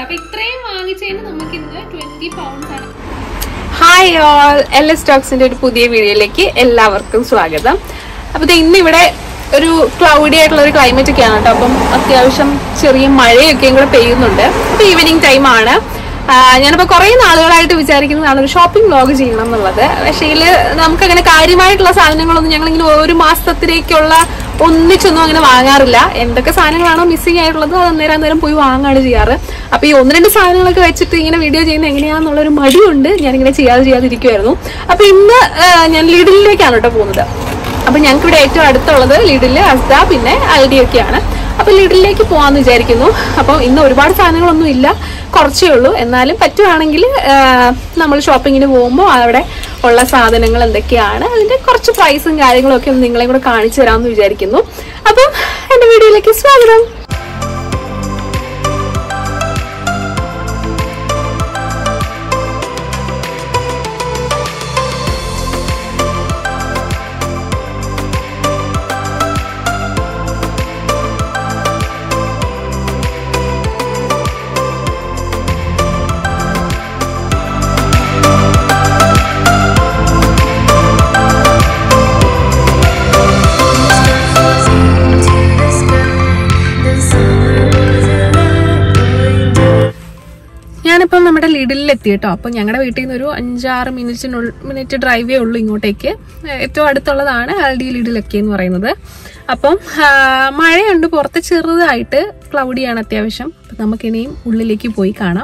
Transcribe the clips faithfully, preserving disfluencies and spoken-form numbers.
അപ്പൊ ഇത്രയും വാങ്ങിച്ചതിന് നമുക്ക് ഇന്ന് ട്വന്റി പൗണ്ട്സ് ആണ്. ഹായ് ഓൾ, എൽ എസ് സ്റ്റോക്സിന്റെ ഒരു പുതിയ വീഡിയോയിലേക്ക് എല്ലാവർക്കും സ്വാഗതം. അപ്പൊ ഇന്ന് ഇവിടെ ഒരു ക്ലൗഡി ആയിട്ടുള്ള ഒരു ക്ലൈമറ്റ് ഒക്കെയാണ് കേട്ടോ. അപ്പം അത്യാവശ്യം ചെറിയ മഴയൊക്കെയും കൂടെ പെയ്യുന്നുണ്ട്. അപ്പൊ ഈവനിങ് ടൈം ആണ്. ഞാനിപ്പോൾ കുറേ നാളുകളായിട്ട് വിചാരിക്കുന്നതാണ് ഒരു ഷോപ്പിംഗ് വ്ലോഗ് ചെയ്യണം എന്നുള്ളത്. പക്ഷേ നമുക്കങ്ങനെ കാര്യമായിട്ടുള്ള സാധനങ്ങളൊന്നും ഞങ്ങളിങ്ങനെ ഒരു മാസത്തിലേക്കുള്ള ഒന്നിച്ചൊന്നും അങ്ങനെ വാങ്ങാറില്ല. എന്തൊക്കെ സാധനങ്ങളാണോ മിസ്സിംഗ് ആയിട്ടുള്ളത് അത് അന്നേരം അന്നേരം പോയി വാങ്ങാണ് ചെയ്യാറ്. അപ്പൊ ഈ ഒന്ന് രണ്ട് സാധനങ്ങളൊക്കെ വെച്ചിട്ട് ഇങ്ങനെ വീഡിയോ ചെയ്യുന്നത് എങ്ങനെയാണെന്നുള്ളൊരു മടിയുണ്ട്. ഞാനിങ്ങനെ ചെയ്യാതെ ചെയ്യാതിരിക്കുമായിരുന്നു. അപ്പൊ ഇന്ന് ഞാൻ ലിഡിലേക്കാണ് കേട്ടോ പോകുന്നത്. അപ്പൊ ഞങ്ങൾക്ക് ഇവിടെ ഏറ്റവും അടുത്തുള്ളത് ലിഡില്, അസ്ദ, പിന്നെ ഐഡി ഒക്കെയാണ്. അപ്പൊ ലിഡിലേക്ക് പോകാന്ന് വിചാരിക്കുന്നു. അപ്പം ഇന്ന് ഒരുപാട് സാധനങ്ങളൊന്നും ഇല്ല, കുറച്ചേ ഉള്ളൂ. എന്നാലും പറ്റുവാണെങ്കിൽ നമ്മൾ ഷോപ്പിങ്ങിന് പോകുമ്പോൾ അവിടെ ഉള്ള സാധനങ്ങൾ എന്തൊക്കെയാണ്, അതിന്റെ കുറച്ച് പ്രൈസും കാര്യങ്ങളും ഒക്കെ ഒന്ന് നിങ്ങളെ കൂടെ കാണിച്ചു തരാമെന്ന് വിചാരിക്കുന്നു. അപ്പം എന്റെ വീഡിയോയിലേക്ക് സ്വാഗതം. ഞാനിപ്പം നമ്മുടെ ലിഡിലെത്തി കേട്ടോ. അപ്പം ഞങ്ങളുടെ വീട്ടിൽ നിന്ന് ഒരു അഞ്ചാറ് മിനിറ്റിനുള്ളിൽ മിനിറ്റ് ഡ്രൈവേ ഉള്ളൂ ഇങ്ങോട്ടേക്ക്. ഏറ്റവും അടുത്തുള്ളതാണ് ആൽഡി ലിഡിലൊക്കെ എന്ന് പറയുന്നത്. അപ്പം മഴയുണ്ട്, പുറത്ത് ചെറുതായിട്ട് ക്ലൗഡിയാണ് അത്യാവശ്യം. അപ്പം നമുക്കിനിയും ഉള്ളിലേക്ക് പോയി കാണാം.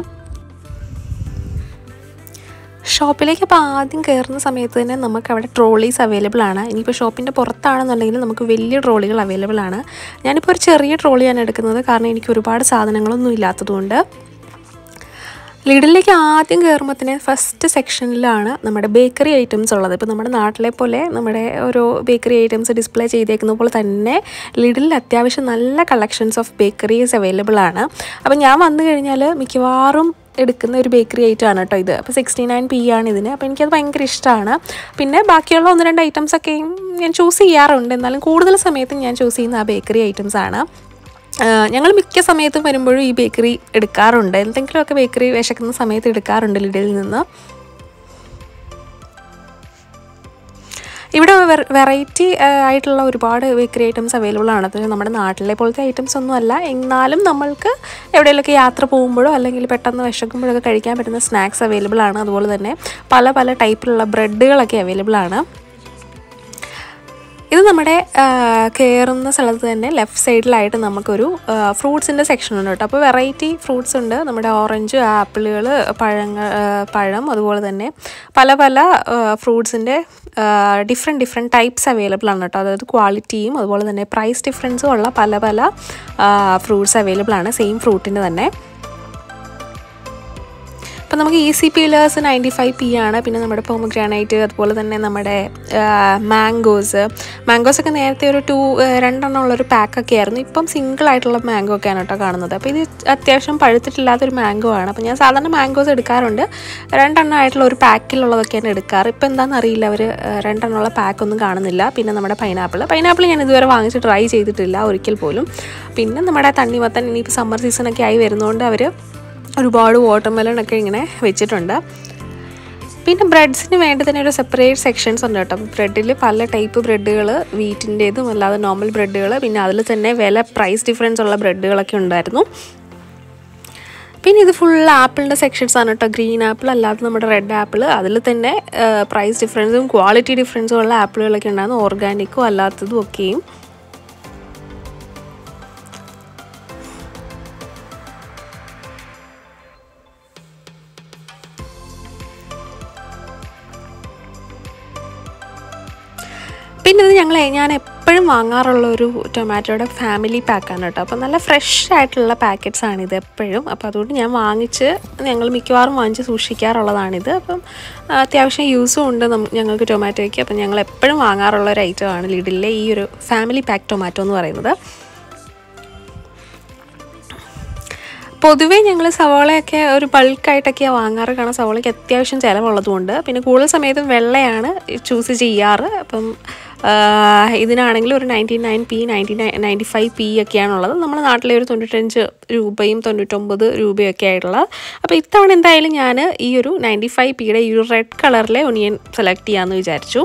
ഷോപ്പിലേക്ക് അപ്പോൾ ആദ്യം കയറുന്ന സമയത്ത് തന്നെ നമുക്ക് അവിടെ ട്രോളീസ് അവൈലബിൾ ആണ്. ഇനിയിപ്പോൾ ഷോപ്പിൻ്റെ പുറത്താണെന്നുണ്ടെങ്കിൽ നമുക്ക് വലിയ ട്രോളികൾ അവൈലബിൾ ആണ്. ഞാനിപ്പോൾ ഒരു ചെറിയ ട്രോളിയാണ് എടുക്കുന്നത്, കാരണം എനിക്ക് ഒരുപാട് സാധനങ്ങളൊന്നും ഇല്ലാത്തതുകൊണ്ട്. ലിഡിലേക്ക് ആദ്യം കയറുമ്പോൾ തന്നെ ഫസ്റ്റ് സെക്ഷനിലാണ് നമ്മുടെ ബേക്കറി ഐറ്റംസ് ഉള്ളത്. ഇപ്പോൾ നമ്മുടെ നാട്ടിലെ പോലെ നമ്മുടെ ഓരോ ബേക്കറി ഐറ്റംസ് ഡിസ്പ്ലേ ചെയ്തേക്കുന്ന പോലെ തന്നെ ലിഡിൽ അത്യാവശ്യം നല്ല കളക്ഷൻസ് ഓഫ് ബേക്കറീസ് അവൈലബിൾ ആണ്. അപ്പോൾ ഞാൻ വന്നു കഴിഞ്ഞാൽ മിക്കവാറും എടുക്കുന്ന ഒരു ബേക്കറി ഐറ്റം ആണ് കേട്ടോ ഇത്. അപ്പോൾ സിക്സ്റ്റി നയൻ പി ആണ് ഇതിന്. അപ്പോൾ എനിക്കത് ഭയങ്കര ഇഷ്ടമാണ്. പിന്നെ ബാക്കിയുള്ള ഒന്ന് രണ്ട് ഐറ്റംസൊക്കെയും ഞാൻ ചൂസ് ചെയ്യാറുണ്ട്. എന്നാലും കൂടുതൽ സമയത്തും ഞാൻ ചൂസ് ചെയ്യുന്ന ആ ബേക്കറി ഐറ്റംസ് ആണ്. ഞങ്ങൾ മിക്ക സമയത്തും വരുമ്പോഴും ഈ ബേക്കറി എടുക്കാറുണ്ട്. എന്തെങ്കിലുമൊക്കെ ബേക്കറി വിശക്കുന്ന സമയത്ത് എടുക്കാറുണ്ട് ലിഡിൽ നിന്ന്. ഇവിടെ വെറൈറ്റി ആയിട്ടുള്ള ഒരുപാട് ബേക്കറി ഐറ്റംസ് അവൈലബിൾ ആണ്. അത് നമ്മുടെ നാട്ടിലെ പോലത്തെ ഐറ്റംസ് ഒന്നും അല്ല. എന്നാലും നമ്മൾക്ക് എവിടെയെങ്കിലുമൊക്കെ യാത്ര പോകുമ്പോഴോ അല്ലെങ്കിൽ പെട്ടെന്ന് വിശക്കുമ്പോഴൊക്കെ കഴിക്കാൻ പറ്റുന്ന സ്നാക്സ് അവൈലബിൾ ആണ്. അതുപോലെ തന്നെ പല പല ടൈപ്പിലുള്ള ബ്രെഡുകളൊക്കെ അവൈലബിൾ ആണ്. ഇത് നമ്മുടെ കയറുന്ന സ്ഥലത്ത് തന്നെ ലെഫ്റ്റ് സൈഡിലായിട്ട് നമുക്കൊരു ഫ്രൂട്ട്സിൻ്റെ സെക്ഷൻ ഉണ്ട് കേട്ടോ. അപ്പോൾ വെറൈറ്റി ഫ്രൂട്ട്സ് ഉണ്ട്. നമ്മുടെ ഓറഞ്ച്, ആപ്പിളുകൾ, പഴങ്ങൾ, പഴം, അതുപോലെ തന്നെ പല പല ഫ്രൂട്ട്സിൻ്റെ ഡിഫറെൻറ്റ് ഡിഫറെൻറ്റ് ടൈപ്സ് അവൈലബിൾ ആണ് കേട്ടോ. അതായത് ക്വാളിറ്റിയും അതുപോലെ തന്നെ പ്രൈസ് ഡിഫറൻസും ഉള്ള പല പല ഫ്രൂട്ട്സ് അവൈലബിൾ ആണ്, സെയിം ഫ്രൂട്ടിൻ്റെ തന്നെ. അപ്പം നമുക്ക് easy peelers ninety five p ആണ്. പിന്നെ നമ്മുടെ പോമഗ്രാനൈറ്റ്, അതുപോലെ തന്നെ നമ്മുടെ മാംഗോസ് മാംഗോസൊക്കെ നേരത്തെ ഒരു ടു രണ്ടെണ്ണം ഉള്ളൊരു പാക്കൊക്കെ ആയിരുന്നു. ഇപ്പം സിംഗിൾ ആയിട്ടുള്ള മാംഗോ ഒക്കെയാണ് കേട്ടോ കാണുന്നത്. അപ്പോൾ ഇത് അത്യാവശ്യം പഴുത്തിട്ടില്ലാത്തൊരു മാംഗോ ആണ്. അപ്പോൾ ഞാൻ സാധാരണ മാംഗോസ് എടുക്കാറുണ്ട്. രണ്ടെണ്ണം ആയിട്ടുള്ള ഒരു പാക്കിലുള്ളതൊക്കെയാണ് എടുക്കാറ്. ഇപ്പോൾ എന്താണെന്ന് അറിയില്ല, അവർ രണ്ടെണ്ണമുള്ള പാക്കൊന്നും കാണുന്നില്ല. പിന്നെ നമ്മുടെ പൈനാപ്പിൾ പൈനാപ്പിൾ ഞാൻ ഇതുവരെ വാങ്ങിച്ച് ട്രൈ ചെയ്തിട്ടില്ല ഒരിക്കൽ പോലും. പിന്നെ നമ്മുടെ തണ്ണിമത്തൻ, ഇനിയിപ്പോൾ സമ്മർ സീസണൊക്കെ ആയി വരുന്നതുകൊണ്ട് അവർ ഒരുപാട് വാട്ടർമെലൺ ഒക്കെ ഇങ്ങനെ വെച്ചിട്ടുണ്ട്. പിന്നെ ബ്രെഡ്സിന് വേണ്ടി തന്നെ ഒരു സെപ്പറേറ്റ് സെക്ഷൻസ് ഉണ്ട് കേട്ടോ. ബ്രെഡിൽ പല ടൈപ്പ് ബ്രെഡുകൾ, വീറ്റിൻ്റേതും അല്ലാതെ നോർമൽ ബ്രെഡുകൾ, പിന്നെ അതിൽ തന്നെ വില പ്രൈസ് ഡിഫറൻസ് ഉള്ള ബ്രെഡുകളൊക്കെ ഉണ്ടായിരുന്നു. പിന്നെ ഇത് ഫുൾ ആപ്പിളിൻ്റെ സെക്ഷൻസ് ആണ് കേട്ടോ. ഗ്രീൻ ആപ്പിൾ അല്ലാതെ നമ്മുടെ റെഡ് ആപ്പിൾ, അതിൽ തന്നെ പ്രൈസ് ഡിഫറൻസും ക്വാളിറ്റി ഡിഫറൻസും ഉള്ള ആപ്പിളുകളൊക്കെ ഉണ്ടായിരുന്നു, ഓർഗാനിക്കും അല്ലാത്തതും ഒക്കെയും. പിന്നെ ഇത് ഞങ്ങൾ ഞാൻ എപ്പോഴും വാങ്ങാറുള്ള ഒരു ടൊമാറ്റോയുടെ ഫാമിലി പാക്കാണ് കേട്ടോ. അപ്പോൾ നല്ല ഫ്രഷ് ആയിട്ടുള്ള പാക്കറ്റ്സ് ആണിത് എപ്പോഴും. അപ്പോൾ അതുകൊണ്ട് ഞാൻ വാങ്ങിച്ച് ഞങ്ങൾ മിക്കവാറും വാങ്ങിച്ച് സൂക്ഷിക്കാറുള്ളതാണിത്. അപ്പം അത്യാവശ്യം യൂസും ഉണ്ട് ഞങ്ങൾക്ക് ടൊമാറ്റോയ്ക്ക്. അപ്പം ഞങ്ങൾ എപ്പോഴും വാങ്ങാറുള്ള ഒരു ഐറ്റമാണ് ലിഡിലെ ഈ ഒരു ഫാമിലി പാക്ക് ടൊമാറ്റോ എന്ന് പറയുന്നത്. പൊതുവേ ഞങ്ങൾ സവാളയൊക്കെ ഒരു ബൾക്കായിട്ടൊക്കെയാണ് വാങ്ങാറ്, കാരണം സവാളയ്ക്ക് അത്യാവശ്യം ചിലവുള്ളതുകൊണ്ട്. പിന്നെ കൂടുതൽ സമയത്തും വെള്ളയാണ് ചൂസ് ചെയ്യാറ്. അപ്പം ഇതിനാണെങ്കിൽ ഒരു ninety nine p ninety nine ninety five p ഒക്കെയാണുള്ളത്. നമ്മുടെ നാട്ടിലെ ഒരു തൊണ്ണൂറ്റഞ്ച് രൂപയും തൊണ്ണൂറ്റൊമ്പത് രൂപയൊക്കെ ആയിട്ടുള്ളത്. അപ്പോൾ ഇത്തവണ എന്തായാലും ഞാൻ ഈ ഒരു നയൻറ്റി ഫൈവ് പിയുടെ ഈ ഒരു റെഡ് കളറിലെ ഒനിയൻ സെലക്ട് ചെയ്യാമെന്ന് വിചാരിച്ചു.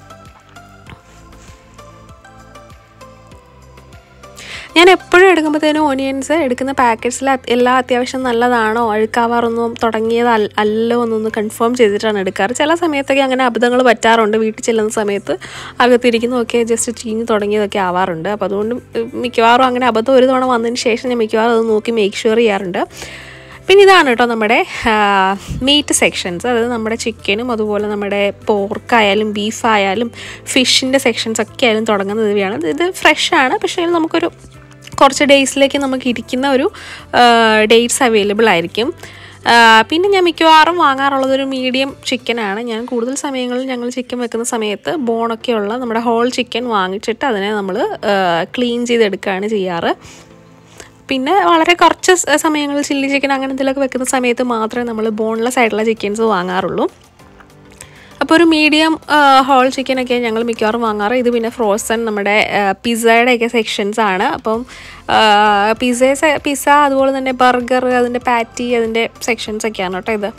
ഞാൻ എപ്പോഴും എടുക്കുമ്പോഴത്തേനും ഓണിയൻസ് എടുക്കുന്ന പാക്കറ്റ്സിൽ എല്ലാം അത്യാവശ്യം നല്ലതാണോ, അഴുക്കാവാറൊന്നും തുടങ്ങിയത് അല്ലോ എന്നൊന്ന് കൺഫേം ചെയ്തിട്ടാണ് എടുക്കാറ്. ചില സമയത്തൊക്കെ അങ്ങനെ അബദ്ധങ്ങൾ പറ്റാറുണ്ട്. വീട്ടിൽ ചെല്ലുന്ന സമയത്ത് അകത്തിരിക്കുന്നതൊക്കെ ജസ്റ്റ് ചീഞ്ഞ് തുടങ്ങിയതൊക്കെ ആവാറുണ്ട്. അപ്പോൾ അതുകൊണ്ട് മിക്കവാറും അങ്ങനെ അബദ്ധം ഒരു തവണ വന്നതിന് ശേഷം ഞാൻ മിക്കവാറും അത് നോക്കി മേക്ക് ഷുവർ ചെയ്യാറുണ്ട്. പിന്നെ ഇതാണ് കേട്ടോ നമ്മുടെ മീറ്റ് സെക്ഷൻസ്. അതായത് നമ്മുടെ ചിക്കനും അതുപോലെ നമ്മുടെ പോർക്കായാലും ബീഫായാലും ഫിഷിൻ്റെ സെക്ഷൻസ് ഒക്കെ ആയാലും തുടങ്ങുന്നത് ഇവയാണ്. ഇത് ഫ്രഷാണ്, പക്ഷേ നമുക്കൊരു കുറച്ച് ഡേയ്സിലേക്ക് നമുക്ക് ഇരിക്കുന്ന ഒരു ഡേറ്റ്സ് അവൈലബിൾ ആയിരിക്കും. പിന്നെ ഞാൻ മിക്കവാറും വാങ്ങാറുള്ളതൊരു മീഡിയം ചിക്കനാണ്. ഞാൻ കൂടുതൽ സമയങ്ങളിൽ ഞങ്ങൾ ചിക്കൻ വെക്കുന്ന സമയത്ത് ബോണൊക്കെയുള്ള നമ്മുടെ ഹോൾ ചിക്കൻ വാങ്ങിച്ചിട്ട് അതിനെ നമ്മൾ ക്ലീൻ ചെയ്തെടുക്കുകയാണ് ചെയ്യാറ്. പിന്നെ വളരെ കുറച്ച് സമയങ്ങളിൽ ചില്ലി ചിക്കൻ അങ്ങനെ എന്തെങ്കിലുമൊക്കെ വെക്കുന്ന സമയത്ത് മാത്രമേ നമ്മൾ ബോൺലെസ് ആയിട്ടുള്ള ചിക്കൻസ് വാങ്ങാറുള്ളൂ. അപ്പോൾ ഒരു മീഡിയം ഹോൾ ചിക്കനൊക്കെ ഞങ്ങൾ മിക്കവാറും വാങ്ങാറ്. ഇത് പിന്നെ ഫ്രോസൺ നമ്മുടെ പിസ്സയുടെയൊക്കെ സെക്ഷൻസ് ആണ്. അപ്പം പിസ്സ പിസ്സ അതുപോലെ തന്നെ ബർഗർ, അതിൻ്റെ പാറ്റി, അതിൻ്റെ സെക്ഷൻസ് ഒക്കെയാണ് കേട്ടോ ഇത്.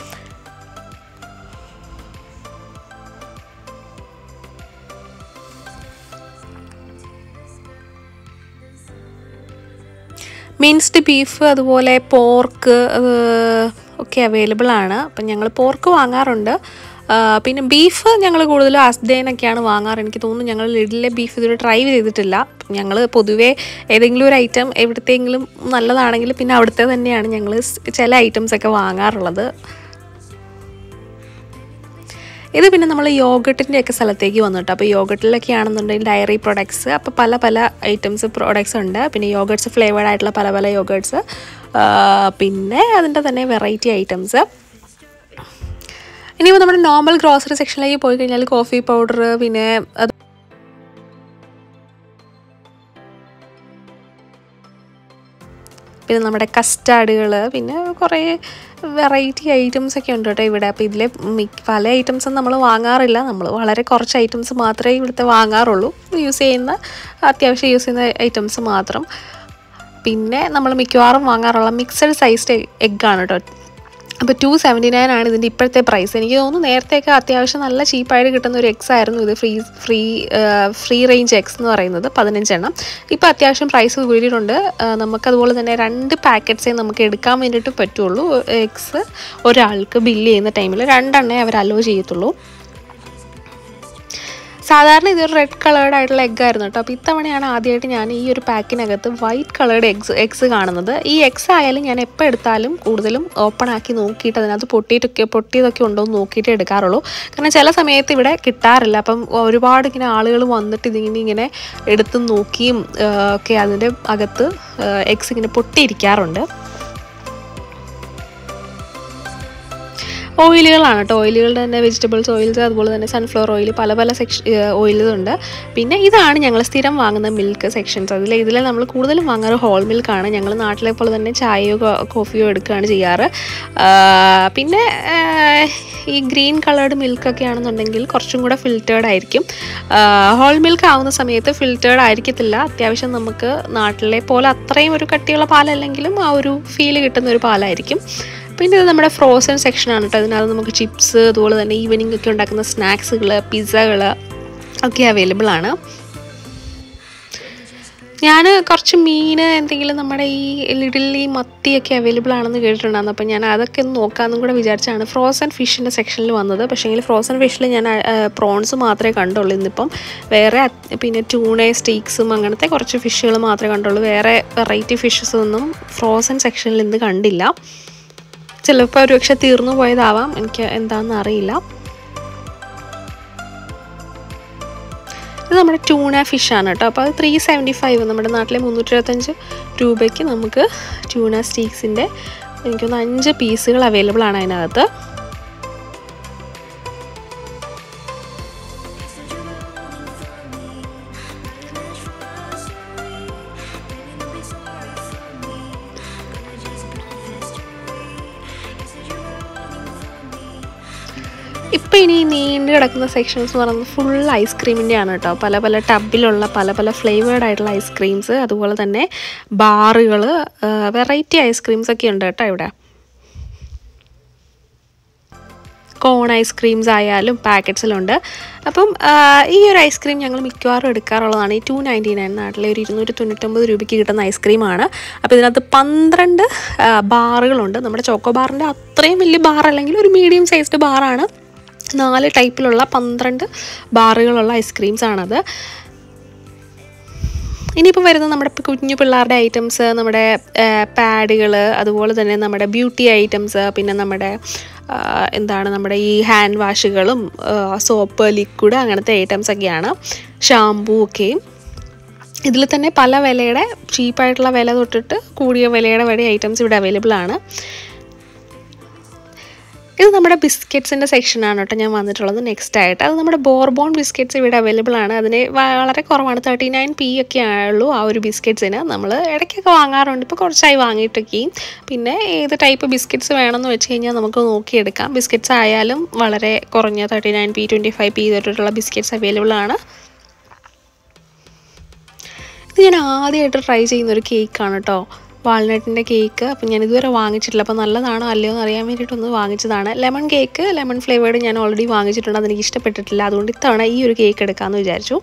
മിൻസ്ഡ് ബീഫ് അതുപോലെ പോർക്ക് ഒക്കെ അവൈലബിൾ ആണ്. അപ്പം ഞങ്ങൾ പോർക്ക് വാങ്ങാറുണ്ട്. പിന്നെ ബീഫ് ഞങ്ങൾ കൂടുതലും അസ്ഡേനൊക്കെയാണ് വാങ്ങാറ്. എനിക്ക് തോന്നുന്നു ഞങ്ങൾ ലിഡിലെ ബീഫ് ഇതുവരെ ട്രൈ ചെയ്തിട്ടില്ല. ഞങ്ങൾ പൊതുവേ ഏതെങ്കിലും ഒരു ഐറ്റം എവിടത്തെങ്കിലും നല്ലതാണെങ്കിൽ പിന്നെ അവിടുത്തെ തന്നെയാണ് ഞങ്ങൾ ചില ഐറ്റംസൊക്കെ വാങ്ങാറുള്ളത്. ഇത് പിന്നെ നമ്മൾ യോഗട്ടിൻ്റെ ഒക്കെ സ്ഥലത്തേക്ക് വന്നിട്ട്, അപ്പോൾ യോഗട്ടിലൊക്കെ ആണെന്നുണ്ടെങ്കിൽ ഡയറി പ്രൊഡക്ട്സ്, അപ്പോൾ പല പല ഐറ്റംസ് പ്രോഡക്ട്സ് ഉണ്ട്. പിന്നെ യോഗട്ട്സ് ഫ്ലേവേർഡ് ആയിട്ടുള്ള പല പല യോഗട്ട്സ്, പിന്നെ അതിൻ്റെ തന്നെ വെറൈറ്റി ഐറ്റംസ്. ഇനിയിപ്പോൾ നമ്മുടെ നോർമൽ ഗ്രോസറി സെക്ഷനിലേക്ക് പോയി കഴിഞ്ഞാൽ കോഫി പൗഡർ, പിന്നെ അത് പിന്നെ നമ്മുടെ കസ്റ്റാർഡുകൾ, പിന്നെ കുറേ വെറൈറ്റി ഐറ്റംസ് ഒക്കെ ഉണ്ട് കേട്ടോ ഇവിടെ. അപ്പോൾ ഇതിലെ പല ഐറ്റംസും നമ്മൾ വാങ്ങാറില്ല. നമ്മൾ വളരെ കുറച്ച് ഐറ്റംസ് മാത്രമേ ഇവിടുത്തെ വാങ്ങാറുള്ളൂ. യൂസ് ചെയ്യുന്ന അത്യാവശ്യം യൂസ് ചെയ്യുന്ന ഐറ്റംസ് മാത്രം. പിന്നെ നമ്മൾ മിക്കവാറും വാങ്ങാറുള്ള മിക്സഡ് സൈസ്ഡ് എഗ്ഗാണ് കേട്ടോ. അപ്പോൾ ടു സെവൻറ്റി നയൻ ആണ് ഇതിൻ്റെ ഇപ്പോഴത്തെ പ്രൈസ്. എനിക്ക് തോന്നുന്നു നേരത്തെയൊക്കെ അത്യാവശ്യം നല്ല ചീപ്പായിട്ട് കിട്ടുന്ന ഒരു എഗ്സ് ആയിരുന്നു ഇത്. Free free free range eggs എന്ന് പറയുന്നത് പതിനഞ്ചെണ്ണം. ഇപ്പോൾ അത്യാവശ്യം പ്രൈസ് കൂടിയിട്ടുണ്ട്. നമുക്കതുപോലെ തന്നെ രണ്ട് പാക്കറ്റ്സേ നമുക്ക് എടുക്കാൻ വേണ്ടിയിട്ട് പറ്റുള്ളൂ. എഗ്സ് ഒരാൾക്ക് ബില്ല് ചെയ്യുന്ന ടൈമിൽ രണ്ടെണ്ണേ അവർ അലോ ചെയ്യത്തുള്ളൂ. സാധാരണ ഇതൊരു റെഡ് കളേർഡ് ആയിട്ടുള്ള എഗ്ഗായിരുന്നു കേട്ടോ. അപ്പോൾ ഇത്തവണയാണ് ആദ്യമായിട്ട് ഞാൻ ഈ ഒരു പാക്കിനകത്ത് വൈറ്റ് കളേർഡ് എഗ്സ് എഗ്സ് കാണുന്നത്. ഈ എഗ്സ് ആയാലും ഞാൻ എപ്പോൾ എടുത്താലും കൂടുതലും ഓപ്പൺ ആക്കി നോക്കിയിട്ട് അതിനകത്ത് പൊട്ടിയിട്ടൊക്കെ പൊട്ടിയതൊക്കെ ഉണ്ടോ എന്ന് നോക്കിയിട്ട് എടുക്കാറുള്ളൂ. കാരണം ചില സമയത്ത് ഇവിടെ കിട്ടാറില്ല. അപ്പം ഒരുപാട് ഇങ്ങനെ ആളുകൾ വന്നിട്ട് ഇതിങ്ങനെ ഇങ്ങനെ എടുത്ത് നോക്കിയും ഒക്കെ അതിൻ്റെ അകത്ത് എഗ്സ് ഇങ്ങനെ പൊട്ടിയിരിക്കാറുണ്ട്. ഓയിലുകളാണ് കേട്ടോ. ഓയിലുകളുടെ തന്നെ വെജിറ്റബിൾസ് ഓയിൽസ്, അതുപോലെ തന്നെ സൺഫ്ലവർ ഓയിൽ, പല പല സെക്ഷൻ ഓയിൽസ് ഉണ്ട്. പിന്നെ ഇതാണ് ഞങ്ങൾ സ്ഥിരം വാങ്ങുന്ന മിൽക്ക് സെക്ഷൻസ്. അതിൽ ഇതിൽ നമ്മൾ കൂടുതലും വാങ്ങാറ് ഹോൾ മിൽക്കാണ്. ഞങ്ങൾ നാട്ടിലെ പോലെ തന്നെ ചായയോ കോഫിയോ എടുക്കുകയാണ് ചെയ്യാറ്. പിന്നെ ഈ ഗ്രീൻ കളേർഡ് മിൽക്കൊക്കെ ആണെന്നുണ്ടെങ്കിൽ കുറച്ചും കൂടെ ഫിൽറ്റേർഡ് ആയിരിക്കും. ഹോൾ മിൽക്ക് ആവുന്ന സമയത്ത് ഫിൽറ്റേർഡ് ആയിരിക്കത്തില്ല. അത്യാവശ്യം നമുക്ക് നാട്ടിലെ പോലെ അത്രയും ഒരു കട്ടിയുള്ള പാലല്ലെങ്കിലും ആ ഒരു ഫീല് കിട്ടുന്ന ഒരു പാലായിരിക്കും. പിന്നെ ഇത് നമ്മുടെ ഫ്രോസൺ സെക്ഷനാണ് കേട്ടോ. അതിനകത്ത് നമുക്ക് ചിപ്സ്, അതുപോലെ തന്നെ ഈവനിങ് ഒക്കെ ഉണ്ടാക്കുന്ന സ്നാക്സുകൾ, പിസ്സകൾ ഒക്കെ അവൈലബിൾ ആണ്. ഞാൻ കുറച്ച് മീൻ എന്തെങ്കിലും നമ്മുടെ ഈ ലിഡിൽ ഈ മത്തിയൊക്കെ അവൈലബിൾ ആണെന്ന് കേട്ടിട്ടുണ്ടായിരുന്നു. അപ്പോൾ ഞാൻ അതൊക്കെ ഒന്ന് നോക്കാമെന്നും കൂടെ വിചാരിച്ചാണ് ഫ്രോസൺ ഫിഷിൻ്റെ സെക്ഷനിൽ വന്നത്. പക്ഷേ എങ്കിൽ ഫ്രോസൺ ഫിഷിൽ ഞാൻ പ്രോൺസ് മാത്രമേ കണ്ടുള്ളൂ ഇന്നിപ്പം. വേറെ പിന്നെ ട്യൂണ സ്റ്റീക്സും അങ്ങനത്തെ കുറച്ച് ഫിഷുകൾ മാത്രമേ കണ്ടുള്ളൂ. വേറെ വെറൈറ്റി ഫിഷസ് ഒന്നും ഫ്രോസൺ സെക്ഷനിൽ ഇന്ന് കണ്ടില്ല. ചിലപ്പോൾ ഒരു പക്ഷെ തീർന്നു പോയതാവാം, എനിക്ക് എന്താണെന്ന് അറിയില്ല. ഇത് നമ്മുടെ ട്യൂണ ഫിഷാണ് കേട്ടോ. അപ്പോൾ അത് ത്രീ സെവൻറ്റി ഫൈവ് നമ്മുടെ നാട്ടിലെ മുന്നൂറ്റി എഴുപത്തഞ്ച് രൂപയ്ക്ക് നമുക്ക് ട്യൂണ സ്റ്റീക്സിൻ്റെ എനിക്കൊന്ന് അഞ്ച് പീസുകൾ അവൈലബിൾ ആണ് അതിനകത്ത്. ഇപ്പം ഇനി നീണ്ടു കിടക്കുന്ന സെക്ഷൻസ് എന്ന് പറയുന്നത് ഫുൾ ഐസ്ക്രീമിൻ്റെ ആണ് കേട്ടോ. പല പല ടബിലുള്ള പല പല ഫ്ലേവേർഡ് ആയിട്ടുള്ള ഐസ്ക്രീംസ്, അതുപോലെ തന്നെ ബാറുകൾ, വെറൈറ്റി ഐസ്ക്രീംസ് ഒക്കെ ഉണ്ട് കേട്ടോ ഇവിടെ. കോൺ ഐസ്ക്രീംസ് ആയാലും പാക്കറ്റ്സിലുണ്ട്. അപ്പം ഈ ഒരു ഐസ്ക്രീം ഞങ്ങൾ മിക്കവാറും എടുക്കാറുള്ളതാണ്. ഈ ടു നയൻറ്റി നയൻ നാട്ടിലെ ഒരു ഇരുന്നൂറ്റി തൊണ്ണൂറ്റൊമ്പത് രൂപയ്ക്ക് കിട്ടുന്ന ഐസ്ക്രീമാണ്. അപ്പോൾ ഇതിനകത്ത് പന്ത്രണ്ട് ബാറുകളുണ്ട്. നമ്മുടെ ചോക്കോ ബാറിൻ്റെ അത്രയും വലിയ ബാർ അല്ലെങ്കിൽ ഒരു മീഡിയം സൈസ്ഡ് ബാറാണ്. നാല് ടൈപ്പിലുള്ള പന്ത്രണ്ട് ബാറുകളുള്ള ഐസ്ക്രീംസാണത്. ഇനിയിപ്പോൾ വരുന്നത് നമ്മുടെ കുഞ്ഞു പിള്ളേരുടെ ഐറ്റംസ്, നമ്മുടെ പാഡുകൾ, അതുപോലെ തന്നെ നമ്മുടെ ബ്യൂട്ടി ഐറ്റംസ്, പിന്നെ നമ്മുടെ എന്താണ് നമ്മുടെ ഈ ഹാൻഡ് വാഷുകളും സോപ്പ്, ലിക്വിഡ്, അങ്ങനത്തെ ഐറ്റംസൊക്കെയാണ്. ഷാമ്പൂ ഒക്കെയും ഇതിൽ തന്നെ പല വിലയുടെ, ചീപ്പായിട്ടുള്ള വില തൊട്ടിട്ട് കൂടിയ വിലയുടെ വരെ ഐറ്റംസ് ഇവിടെ അവൈലബിൾ ആണ്. ഇത് നമ്മുടെ ബിസ്ക്കറ്റ്സിൻ്റെ സെക്ഷനാണ് കേട്ടോ ഞാൻ വന്നിട്ടുള്ളത് നെക്സ്റ്റ് ആയിട്ട്. അത് നമ്മുടെ ബോർബോൺ ബിസ്ക്കറ്റ്സ് ഇവിടെ അവൈലബിൾ ആണ്. അതിന് വളരെ കുറവാണ്, തേർട്ടി നയൻ പി ഒക്കെ ആയുള്ളൂ ആ ഒരു ബിസ്ക്കറ്റ്സിന്. നമ്മൾ ഇടയ്ക്കൊക്കെ വാങ്ങാറുണ്ട്, ഇപ്പോൾ കുറച്ചായി വാങ്ങിയിട്ടൊക്കെയും. പിന്നെ ഏത് ടൈപ്പ് ബിസ്ക്കറ്റ്സ് വേണമെന്ന് വെച്ച് കഴിഞ്ഞാൽ നമുക്ക് നോക്കിയെടുക്കാം. ബിസ്ക്കറ്റ്സ് ആയാലും വളരെ കുറഞ്ഞ thirty nine p twenty five p തൊട്ടിട്ടുള്ള ബിസ്ക്കറ്റ്സ് അവൈലബിൾ ആണ്. ഇത് ഞാൻ ആദ്യമായിട്ട് ട്രൈ ചെയ്യുന്നൊരു കേക്കാണ് കേട്ടോ, വാൾനട്ടിൻ്റെ കേക്ക്. അപ്പം ഞാൻ ഇതുവരെ വാങ്ങിച്ചിട്ടില്ല, അപ്പോൾ നല്ലതാണോ അല്ലയോ എന്ന് അറിയാൻ വേണ്ടിയിട്ടൊന്ന് വാങ്ങിച്ചതാണ്. ലെമൺ കേക്ക്, ലെമൺ ഫ്ലേവേർഡ് ഞാൻ ഓൾറെഡി വാങ്ങിച്ചിട്ടുണ്ട്, അതെനിക്ക് ഇഷ്ടപ്പെട്ടിട്ടില്ല. അതുകൊണ്ട് ഇത്തവണ ഈ ഒരു കേക്ക് എടുക്കാമെന്ന് വിചാരിച്ചു.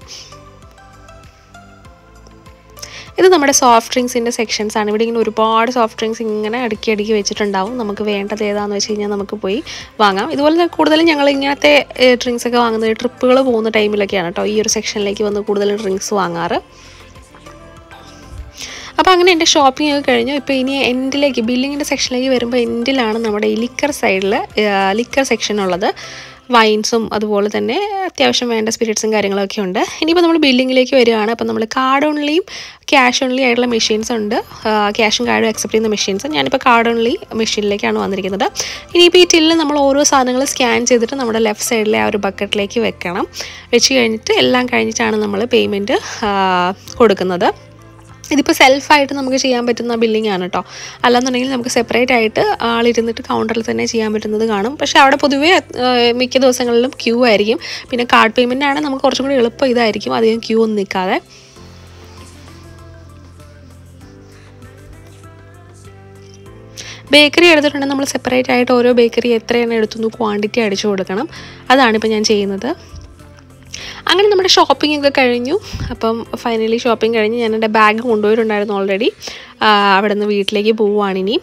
ഇത് നമ്മുടെ സോഫ്റ്റ് ഡ്രിങ്ക്സിൻ്റെ സെക്ഷൻസ് ആണ്. ഇവിടെ ഇങ്ങനെ ഒരുപാട് സോഫ്റ്റ് ഡ്രിങ്ക്സ് ഇങ്ങനെ അടുക്കി അടുക്കി വെച്ചിട്ടുണ്ടാവും. നമുക്ക് വേണ്ടത് ഏതാണെന്ന് വെച്ച് കഴിഞ്ഞാൽ നമുക്ക് പോയി വാങ്ങാം. ഇതുപോലെ കൂടുതലും ഞങ്ങൾ ഇങ്ങനത്തെ ഡ്രിങ്ക്സ് ഒക്കെ വാങ്ങുന്നത് ട്രിപ്പുകൾ പോകുന്ന ടൈമിലൊക്കെയാണ് കേട്ടോ ഈ ഒരു സെക്ഷനിലേക്ക് വന്ന് കൂടുതലും ഡ്രിങ്ക്സ് വാങ്ങാറ്. അപ്പോൾ അങ്ങനെ എൻ്റെ ഷോപ്പിംഗ് ഒക്കെ കഴിഞ്ഞു. ഇപ്പോൾ ഇനി എൻഡിലേക്ക്, ബില്ലിങ്ങിൻ്റെ സെക്ഷനിലേക്ക് വരുമ്പോൾ എൻഡിലാണ് നമ്മുടെ ഈ ലിക്കർ സൈഡിൽ ലിക്കർ സെക്ഷൻ ഉള്ളത്. വൈൻസും അതുപോലെ തന്നെ അത്യാവശ്യം വേണ്ട സ്പിരിറ്റ്സും കാര്യങ്ങളൊക്കെ ഉണ്ട്. ഇനിയിപ്പോൾ നമ്മൾ ബില്ലിങ്ങിലേക്ക് വരികയാണ്. അപ്പോൾ നമ്മൾ കാർഡ് ഓൺലിയും ക്യാഷ് ഓൺലി ആയിട്ടുള്ള മെഷീൻസ് ഉണ്ട്. ക്യാഷും കാർഡും അക്സെപ്റ്റ് ചെയ്യുന്ന മെഷീൻസ്. ഞാനിപ്പോൾ കാർഡ് ഓൺലി മെഷീനിലേക്കാണ് വന്നിരിക്കുന്നത്. ഇനിയിപ്പോൾ ഈ ടില്ലിൽ നമ്മൾ ഓരോ സാധനങ്ങൾ സ്കാൻ ചെയ്തിട്ട് നമ്മുടെ ലെഫ്റ്റ് സൈഡിലെ ആ ഒരു ബക്കറ്റിലേക്ക് വെക്കണം. വെച്ച് കഴിഞ്ഞിട്ട് എല്ലാം കഴിഞ്ഞിട്ടാണ് നമ്മൾ പേയ്മെൻറ്റ് കൊടുക്കുന്നത്. ഇതിപ്പോൾ സെൽഫായിട്ട് നമുക്ക് ചെയ്യാൻ പറ്റുന്ന ബില്ലിംഗ് ആണ് കേട്ടോ. അല്ലാന്നുണ്ടെങ്കിൽ നമുക്ക് സെപ്പറേറ്റ് ആയിട്ട് ആളിരുന്നിട്ട് കൗണ്ടറിൽ തന്നെ ചെയ്യാൻ പറ്റുന്നത് കാണും. പക്ഷേ അവിടെ പൊതുവേ മിക്ക ദിവസങ്ങളിലും ക്യൂ ആയിരിക്കും. പിന്നെ കാർഡ് പേയ്മെൻ്റ് ആണ് നമുക്ക് കുറച്ചും കൂടി എളുപ്പം ഇതായിരിക്കും, അധികം ക്യൂ ഒന്നും നിൽക്കാതെ. ബേക്കറി എടുത്തിട്ടുണ്ടെങ്കിൽ നമ്മൾ സെപ്പറേറ്റ് ആയിട്ട് ഓരോ ബേക്കറി എത്രയാണ് എടുത്തുനിന്ന് ക്വാണ്ടിറ്റി അടിച്ചു കൊടുക്കണം. അതാണിപ്പോൾ ഞാൻ ചെയ്യുന്നത്. അങ്ങനെ നമ്മുടെ ഷോപ്പിംഗ് ഒക്കെ കഴിഞ്ഞു. അപ്പം ഫൈനലി ഷോപ്പിംഗ് കഴിഞ്ഞ് ഞാൻ എൻ്റെ ബാഗ് കൊണ്ടുപോയിട്ടുണ്ടായിരുന്നു ഓൾറെഡി. അവിടെ നിന്ന് വീട്ടിലേക്ക് പോവുകയാണിനി.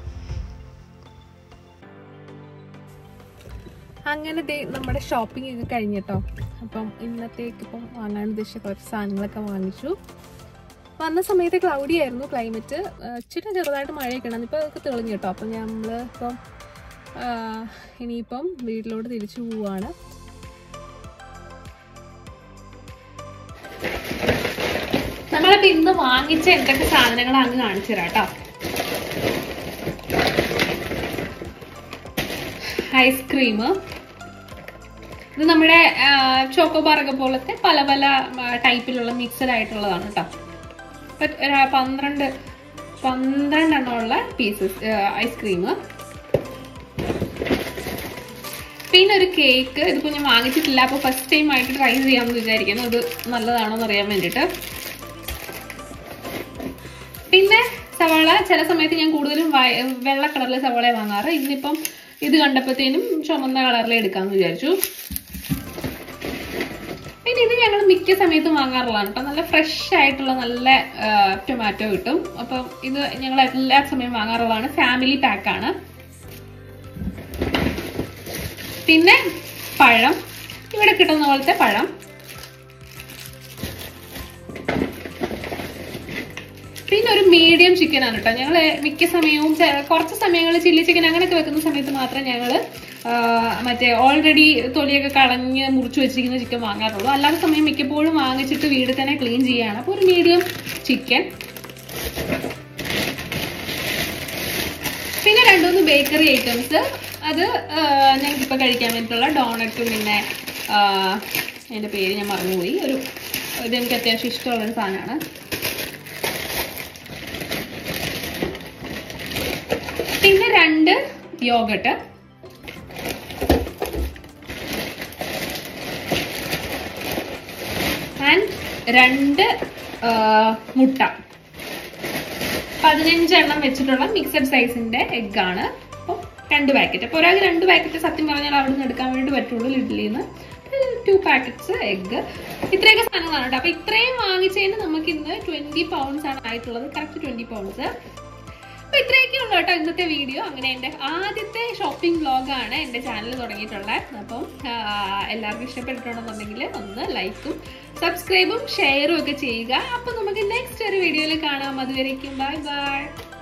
അങ്ങനെ ദേ നമ്മുടെ ഷോപ്പിംഗ് ഒക്കെ കഴിഞ്ഞിട്ടോ. അപ്പം ഇന്നത്തേക്ക് ഇപ്പം വാങ്ങാൻ ഉദ്ദേശിച്ച കുറച്ച് സാധനങ്ങളൊക്കെ വാങ്ങിച്ചു. വന്ന സമയത്ത് ക്ലൗഡി ആയിരുന്നു ക്ലൈമറ്റ്, ഇച്ചിരി ചെറുതായിട്ട് മഴയൊക്കെ ഉണ്ട്. ഇപ്പോൾ അതൊക്കെ തെളിഞ്ഞു കേട്ടോ. അപ്പം നമ്മൾ ഇപ്പം ഇനിയിപ്പം വീട്ടിലോട്ട് തിരിച്ചു പോവുകയാണ്. നമ്മളിപ്പോ ഇന്ന് വാങ്ങിച്ച എന്തൊക്കെ സാധനങ്ങൾ അങ്ങ് കാണിച്ചു തരാം കേട്ടോ. ഐസ്ക്രീം, ഇത് നമ്മുടെ ചോക്കോബാറൊക്കെ പോലത്തെ പല പല ടൈപ്പിലുള്ള മിക്സഡ് ആയിട്ടുള്ളതാണ് കേട്ടോ. പന്ത്രണ്ട് പന്ത്രണ്ടെണ്ണമുള്ള പീസസ് ഐസ്ക്രീം. പിന്നെ ഒരു കേക്ക്, ഇതിപ്പോൾ ഞാൻ വാങ്ങിച്ചിട്ടില്ല, അപ്പോൾ ഫസ്റ്റ് ടൈം ആയിട്ട് ട്രൈ ചെയ്യാമെന്ന് വിചാരിക്കുന്നു. ഇത് നല്ലതാണോ എന്ന് അറിയാൻ വേണ്ടിയിട്ട്. പിന്നെ സവാള, ചില സമയത്ത് ഞാൻ കൂടുതലും വെള്ള കളറിലെ സവാള വാങ്ങാറ്. ഇന്നിപ്പം ഇത് കണ്ടപ്പോഴത്തേനും ചുമന്ന കളറിലെ എടുക്കാമെന്ന് വിചാരിച്ചു. പിന്നെ ഇത് ഞങ്ങൾ മിക്ക സമയത്തും വാങ്ങാറുള്ളതാണ് കേട്ടോ. നല്ല ഫ്രഷ് ആയിട്ടുള്ള നല്ല ടൊമാറ്റോ കിട്ടും. അപ്പം ഇത് ഞങ്ങൾ എല്ലാ സമയവും വാങ്ങാറുള്ളതാണ്. ഫാമിലി പാക്കാണ്. പിന്നെ പഴം, ഇവിടെ കിട്ടുന്ന പോലത്തെ പഴം. പിന്നെ ഒരു മീഡിയം ചിക്കൻ ആണ് കേട്ടോ. ഞങ്ങൾ മിക്ക സമയവും കുറച്ച് സമയങ്ങളിൽ ചില്ലി ചിക്കൻ അങ്ങനെയൊക്കെ വെക്കുന്ന സമയത്ത് മാത്രം ഞങ്ങൾ മറ്റേ ഓൾറെഡി തൊലിയൊക്കെ കളഞ്ഞ് മുറിച്ച് വെച്ചിരിക്കുന്ന ചിക്കൻ വാങ്ങാറുള്ളൂ. അല്ലാത്ത സമയം മിക്കപ്പോഴും വാങ്ങിച്ചിട്ട് വീട് തന്നെ ക്ലീൻ ചെയ്യാണ്. അപ്പോൾ ഒരു മീഡിയം ചിക്കൻ. പിന്നെ രണ്ടുമൂന്ന് ബേക്കറി ഐറ്റംസ്, അത് ഞങ്ങൾക്കിപ്പോൾ കഴിക്കാൻ വേണ്ടിയിട്ടുള്ള ഡോണറ്റും പിന്നെ അതിൻ്റെ പേര് ഞാൻ മറന്നുപോയി. ഒരു ഇത് എനിക്ക് അത്യാവശ്യം ഇഷ്ടമുള്ളൊരു സാധനമാണ്. പിന്നെ രണ്ട് യോഗട്ട്. രണ്ട് മുട്ട, പതിനഞ്ചെണ്ണം വെച്ചിട്ടുള്ള മിക്സഡ് സൈസിന്റെ എഗ് ആണ്. അപ്പോൾ രണ്ട് പാക്കറ്റ്. അപ്പോൾ ഒരാൾക്ക് രണ്ട് പാക്കറ്റ് സത്യം പറഞ്ഞാൽ അവിടെ നിന്ന് എടുക്കാൻ വേണ്ടി പറ്റുള്ളൂ ലിഡിലിൽ നിന്ന്. ടു പാക്കറ്റ്സ് എഗ്, ഇത്രയൊക്കെ സാധനങ്ങളാണ് കേട്ടോ. അപ്പൊ ഇത്രയും വാങ്ങിച്ചതിന് നമുക്ക് ഇന്ന് ട്വന്റി പൗണ്ട്സ് ആണ് ആയിട്ടുള്ളത്, കറക്റ്റ് ട്വന്റി പൗണ്ട്സ്. അപ്പൊ ഇത്രയൊക്കെ ഉള്ളു കേട്ടോ ഇന്നത്തെ വീഡിയോ. അങ്ങനെ എന്റെ ആദ്യത്തെ ഷോപ്പിംഗ് വ്ലോഗാണ് എന്റെ ചാനൽ തുടങ്ങിയിട്ടുള്ളത്. അപ്പം എല്ലാവർക്കും ഇഷ്ടപ്പെട്ടിട്ടുണ്ടെന്നുണ്ടെങ്കിൽ ഒന്ന് ലൈക്കും സബ്സ്ക്രൈബും ഷെയറും ഒക്കെ ചെയ്യുക. അപ്പൊ നമുക്ക് നെക്സ്റ്റ് ഒരു വീഡിയോയിൽ കാണാം. അതുവരേക്കും ബൈ ബൈ.